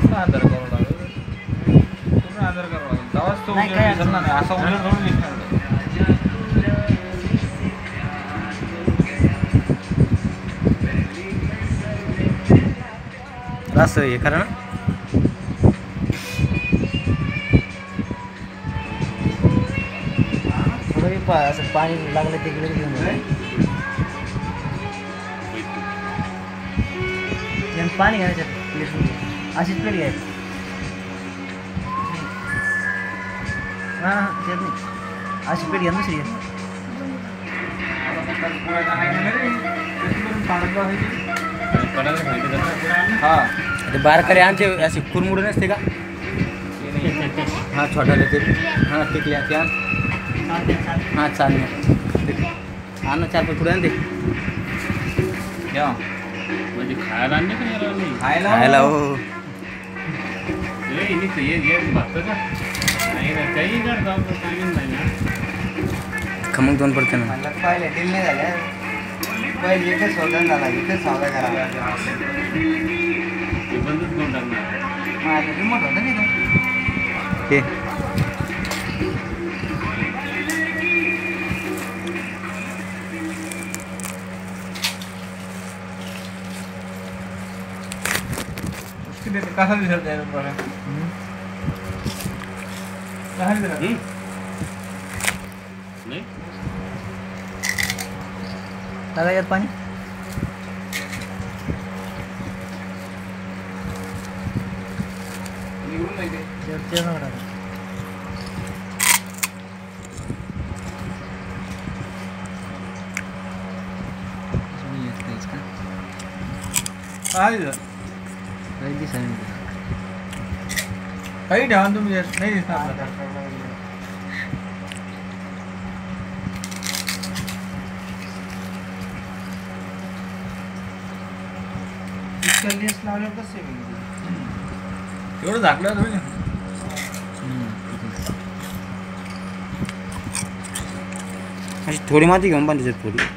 पूर्ण आधार करावं लागेल, पूर्ण आधार करावं लागेल तेव्हाच तो नाही काय दिसणार नाही, असा उजेड थोडं दिसणार नाही. असं हे करा ना. थोडं असं पाणी लागलं तिकडे घेऊन पाणी घ्यायचं प्लेटमध्ये, अशीच प्लेट घ्यायची. हां त्यात नाही, अशी प्लेट घ्या दुसरी घ्या. हा ते बारकारे आमचे असे कुरमुडे नसते का? हां छोटाले ते, हां टिकल्या त्या, हां चालेल आण ना 4-5 पुढे आण ते म्हणजे खायला आणले का खायला. हो खमक 2 पडते ना. पहिले डील नाही झाल्या, पहिले एकच सौदा झाला, एकच सौदा करा. रिमोट होता नाही ते कसा दिसत आहे बघा. दादा यात पाणी काही ठेवा तुम्ही, नाही दिसणार. लावलं कसं एवढं झाकलं थोडी. अशी थोडी माती घेऊन पण त्याच्यात थोडी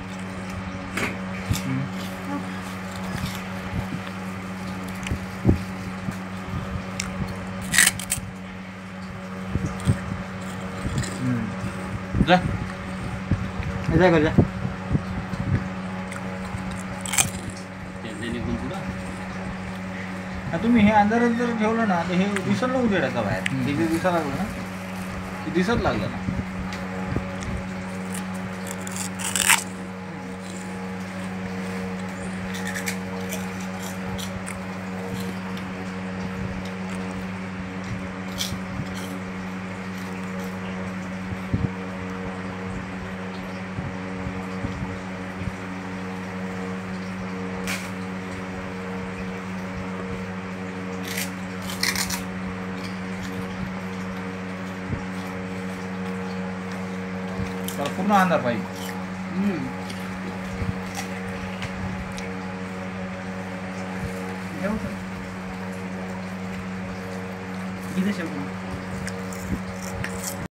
जा जा कर जा. तुम्ही हे अंधारात जर ठेवलं ना तर हे दिसत ना उजेडाचा बाहेर, तिथे दिसायला लागलं ना की दिसत लागलं ना. पूर्ण अंधार पाहिजे. किती शेवटी